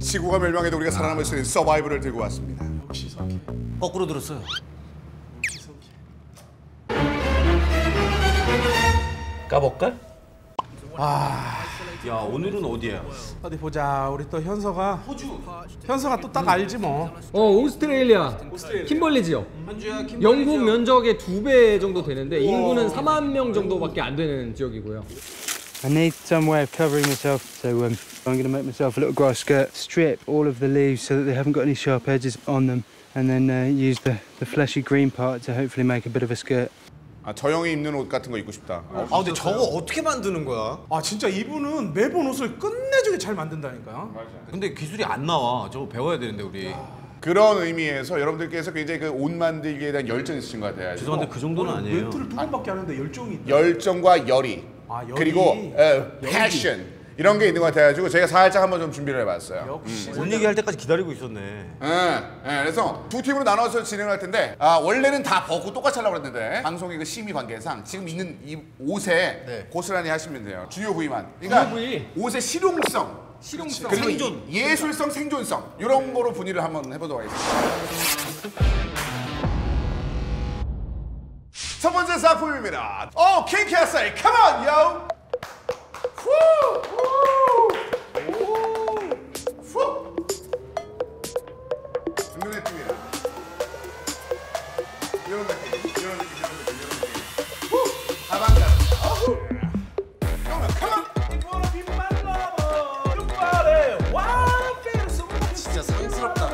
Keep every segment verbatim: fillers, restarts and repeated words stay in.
지구가 멸망해도 우리가 살아남을 수 있는 서바이벌을 들고 왔습니다. 역시 성키. 거꾸로 들었어요. 역시 성키. 까볼까? 아, 야 오늘은 어디야? 어디 보자. 우리 또 현서가 호주. 현서가 또 딱 알지 뭐. 어 오스트레일리아, 오스트레일리아. kimberley 지역. 현주야, 김 영국 면적의 두 배 정도 되는데 인구는 사만 명 정도밖에 안 되는 지역이고요. I need some way of covering myself, so um, I'm going to make myself a little grass skirt, strip all of the leaves so that they haven't got any sharp edges on them, and then uh, use the, the fleshy green part to hopefully make a bit of a skirt. 아, 저 형이 입는 옷 같은 거 입고 싶다. 어. 아 근데 저거 어떻게 만드는 거야? 아 진짜 이분은 매번 옷을 끝내주게 잘 만든다니까요. 맞아. 근데 기술이 안 나와. 저거 배워야 되는데 우리. 그런 의미에서 여러분들께서 굉장히 그 옷 만들기에 대한 열정이 있으신 것 같아요. 죄송한데 그 정도는 아니에요. 멘트를 두 번밖에 하는데 열정이 있다. 열정과 열의, 아, 열의. 그리고 에, 패션 이런 게 있는 것 같아가지고 제가 살짝 한번 좀 준비를 해봤어요. 역시. 돈 얘기할 때까지 기다리고 있었네. 예, 예, 그래서 두 팀으로 나눠서 진행을 할 텐데 아, 원래는 다 벗고 똑같이 하려고 했는데 방송의 그 심의 관계상 지금 있는 이 옷에 네. 고스란히 하시면 돼요. 주요 부위만. 그러니까 주요 부위. 옷의 실용성, 실용성. 그리고 생존. 이- 예술성, 생존성 이런 거로 분위를 한번 해보도록 하겠습니다. 첫 번째 작품입니다. 오, 킹캐슬, come on, yo! 후! 후! 후! 눈에 띕니다. 이런 느낌, 이런 느낌, 이런 느낌, 이런 느낌. 후! 아방가르드. 어후! 진짜 상스럽다.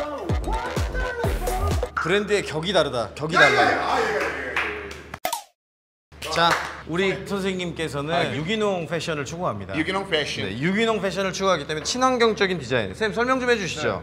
브랜드의 격이 다르다. 격이 달라. 자, 우리 선생님께서는 유기농 패션을 추구합니다. 유기농 패션. 네, 유기농 패션을 추구하기 때문에 친환경적인 디자인. 선생님 설명 좀 해주시죠.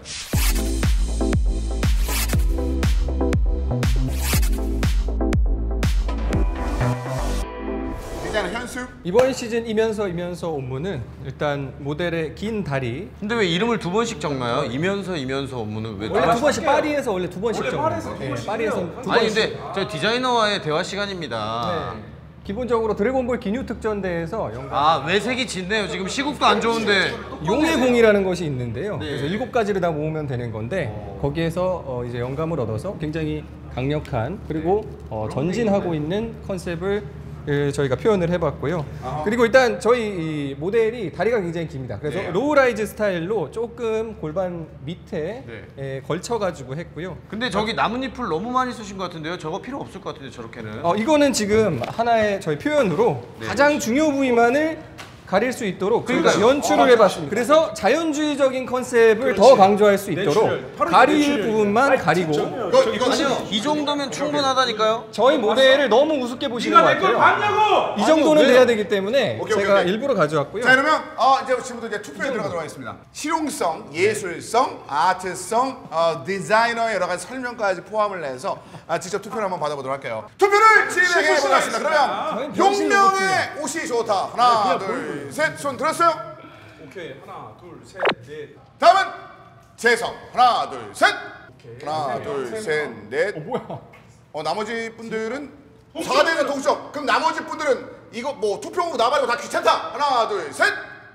디자이너 현수. 이번 시즌 이면서 이면서 업무는 일단 모델의 긴 다리. 근데 왜 이름을 두 번씩 적나요? 이면서 이면서 업무는 왜 두 원래 두 번씩? 번씩 파리에서 원래 두 번씩 원래 정해요. 파리에서 두 예, 번씩이에요. 파리에서 두 아니 번씩. 근데 저 디자이너와의 대화 시간입니다. 네. 기본적으로 드래곤볼 기뉴 특전대에서 영광 아 외색이 짙네요. 지금 시국도 안 좋은데. 용의 공이라는 것이 있는데요. 그래서 일곱 가지를 다 모으면 되는 건데 거기에서 어 이제 영감을 얻어서 굉장히 강력한 그리고 어 전진하고 있는 컨셉을 예, 저희가 표현을 해봤고요. 그리고 일단 저희 이 모델이 다리가 굉장히 깁니다. 그래서 네. 로우라이즈 스타일로 조금 골반 밑에 네. 예, 걸쳐가지고 했고요. 근데 저기 나뭇잎을 너무 많이 쓰신 것 같은데요? 저거 필요 없을 것 같은데 저렇게는. 어, 이거는 지금 하나의 저희 표현으로 가장 중요 부위만을 가릴 수 있도록 저희가 연출을 해봤습니다. 그래서 자연주의적인 컨셉을 더 강조할 수 있도록 내추럴. 바로 가릴 내추럴이니까. 부분만 아니, 가리고 진짜요? 이거, 이거 아니요 이 정도면 충분하다니까요. 저희 모델을 너무 우습게 보시는 것 같아요. 봤냐고! 이 정도는 왜요? 돼야 되기 때문에 오케이, 제가 오케이, 오케이. 일부러 가져왔고요. 자, 그러면 어, 이제 지금부터 이제 투표에 들어가도록 하겠습니다. 실용성, 예술성, 아트성, 어, 디자이너의 여러 가지 설명까지 포함을 해서 아, 직접 투표를 한번 받아보도록 할게요. 투표를 진행해 보겠습니다. 그러면 저희는 병신을 용명의 옷이 좋다. 하나, 둘, 셋, 손 들었어요? 오케이 하나 둘 셋 넷. 다음은 재성. 하나, 둘, 셋. 하나, 둘, 셋, 넷. 어, 뭐야? 어, 나머지 분들은 사가 되는 동점. 그럼 나머지 분들은 이거 뭐 투표 나가려고 다 귀찮다. 하나, 둘, 셋.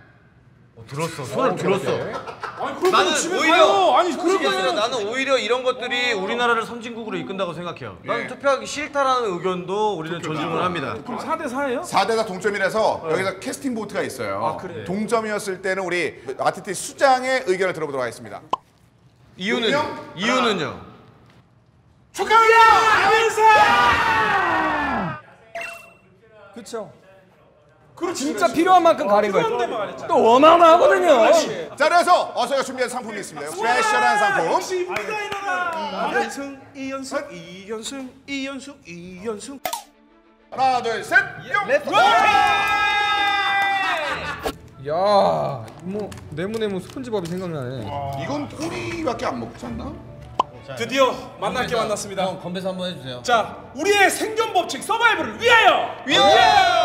들었어. 손을 들었어. 아니 그러면 나는 집에 오히려 가요. 아니 솔직히 얘기해서 그러면 나는 오히려 이런 것들이 우리나라를 선진국으로 이끈다고 생각해요. 나는 예. 투표하기 싫다라는 의견도 우리는 존중을 합니다. 그럼 사 대 사예요? 사 대가 동점이라서 여기서 캐스팅 보트가 있어요. 아, 그래. 동점이었을 때는 우리 아티스트 수장의 의견을 들어보도록 하겠습니다. 이유는 분명? 이유는요. 축하합니다! 그렇죠. 그렇지, 진짜 그렇지. 필요한 만큼 가린 필요한 데만 거예요. 가렸잖아. 또 어마어마하거든요. 자, 그래서 어, 저희가 준비한 상품이 있습니다. 스페셜한 상품. 역시 디자이너다. 이연승 이연승 이연승 이연승 이연승. 하나, 둘, 셋. 뿅! 야, 뭐 네모네모 스폰지밥이 생각나네. 이건 꼬리밖에 안 먹지 않나? 드디어 만날 게 만났습니다. 형 건배사 한번 해주세요. 자, 우리의 생존 법칙 서바이벌을 위하여. 위하여!